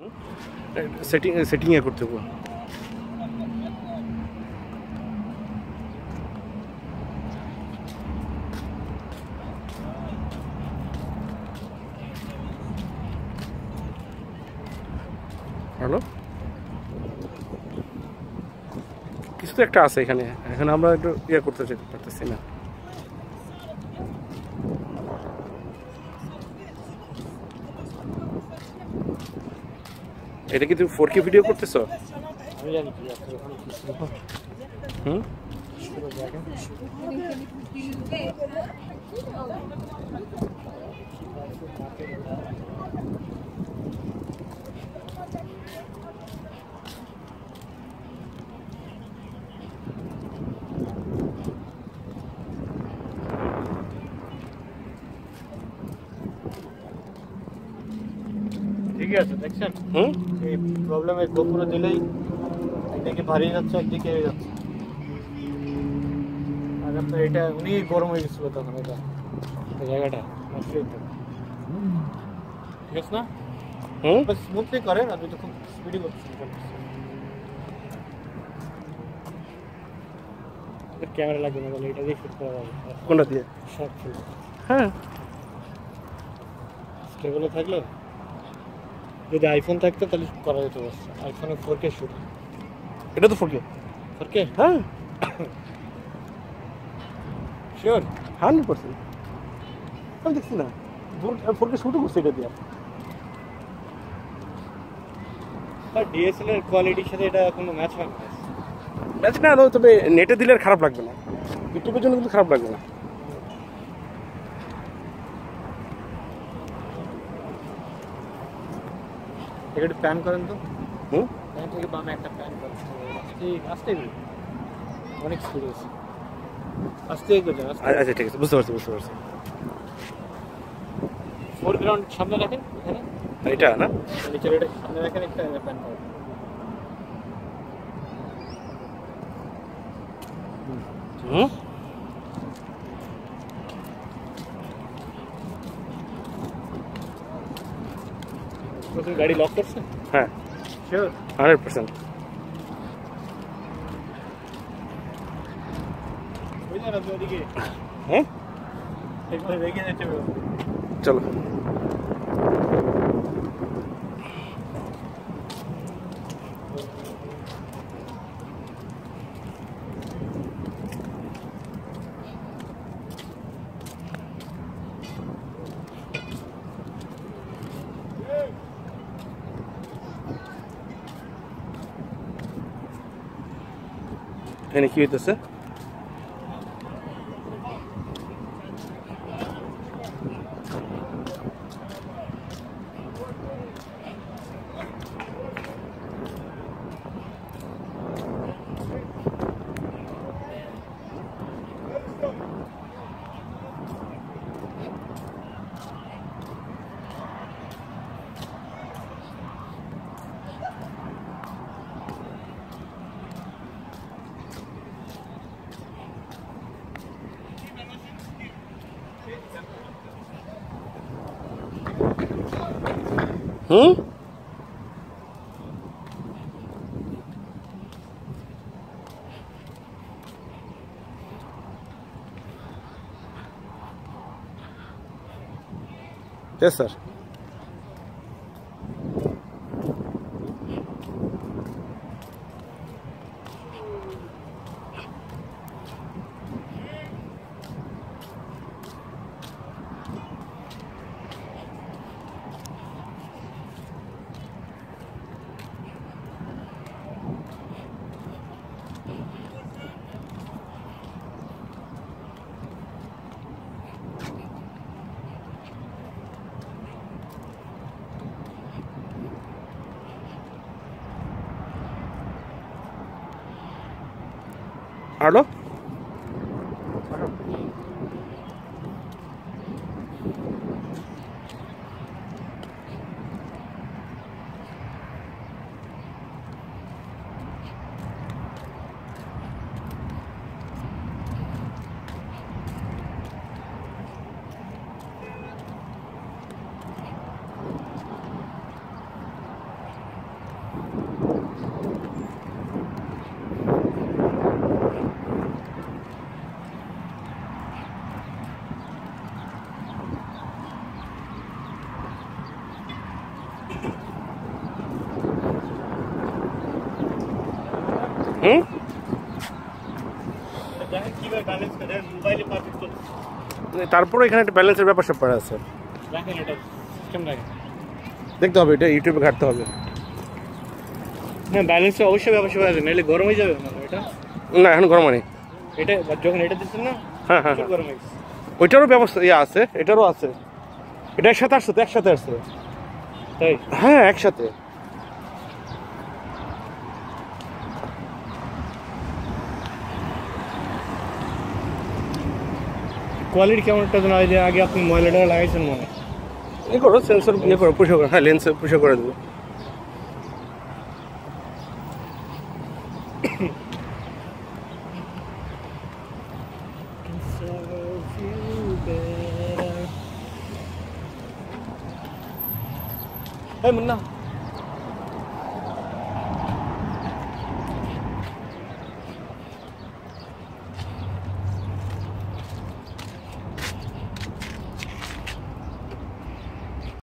Setting এ করতে হবে। Hello, কিছু তো একটা আছে এখানে, এখন আমরা একটু ইয়ে করতে যেতে পারতেছি না। এটা কি তুমি 4K ভিডিও করতেছো? আমি জানি কি আছে ওখানে কি ছিল। হুম, ঠিক আছে দেখছেন হুম, এই প্রবলেমের গোপুরে দিলেই একদিকে ভারী যাচ্ছে একদিকে হয়ে যাচ্ছে। আর আপনার এটা উনি গরম হয়ে গেছিল তখন এটা এই জায়গাটা আসলে তো ঠিক আছে না? হুম, বাস স্মুথলি করেন আর যদি খুব স্পিডি করতেছেন ক্যামেরা লাগবে না বলে এটা দিয়ে শুট করা যাবে। কোনটা দিয়ে? সব ফুল হ্যাঁ, স্টেবলে থাকলে যদি আইফোন থাকতো তাহলে করা যেত। অবশ্য আইফোনে 4K শুট। এটা তো 4K। 4K হ্যাঁ, শিওর 100%। আমি দেখছি না 4K শুটও করছি এটা দিয়ে। আর ডিএসএলআর কোয়ালিটির সাথে এটা কোনো ম্যাচ হয় না। ম্যাচ না, তবে নেটে দিলে আর খারাপ লাগবে না, ইউটিউবের জন্য কিন্তু খারাপ লাগবে না। একটু প্যান করেন তো। হুম, প্যান থেকে বামে একটা প্যান করেন। ঠিক আস্তে অনেক স্পিড আছে। আস্তে করছেন আস্তে। আচ্ছা ঠিক আছে, বুঝতে পারছি। ফোরগ্রাউন্ড সামনে রাখেন এখানে। এটা না, নিচের এটা সামনে রাখেন একটা প্যান করেন। হুম, প্রথম গাড়ি লক করছেন? হ্যাঁ, শিওর 100%। ওই যান আপনি ওদিকে হ্যাঁ, একবার রেখে যাচ্ছে। চলো। এখানে কি হইতেছে? হুম, yes sir. Arlo? হুম তারপরে এখানে একটা ব্যালেন্সের ব্যাপার স্যাপার আছে, দেখতে হবে, এটা ইউটিউবে ঘাটতে হবে। হ্যাঁ ব্যালেন্সে অবশ্যই ব্যাপার স্যাপার আছে, নাহলে গরম হয়ে যাবে না এটা। না এখন গরম নেই, এটা যখন এটা দিচ্ছেন না, হ্যাঁ হ্যাঁ গরম হয়ে গেছে। ওইটারও ব্যবস্থা ইয়ে আছে, এটারও আছে, এটা একসাথে আসছে তো, একসাথে আসছে, তাই হ্যাঁ একসাথে। কোয়ালিটি কেমন একটা না হয় যে আগে আপনি ময়লাটা লাগাইছেন মনে হয়। ইয়ে করো, সেন্সর ইয়ে করো, পুষো করো, হ্যাঁ লেন্স পুষো করে দেবো। এই মুন্না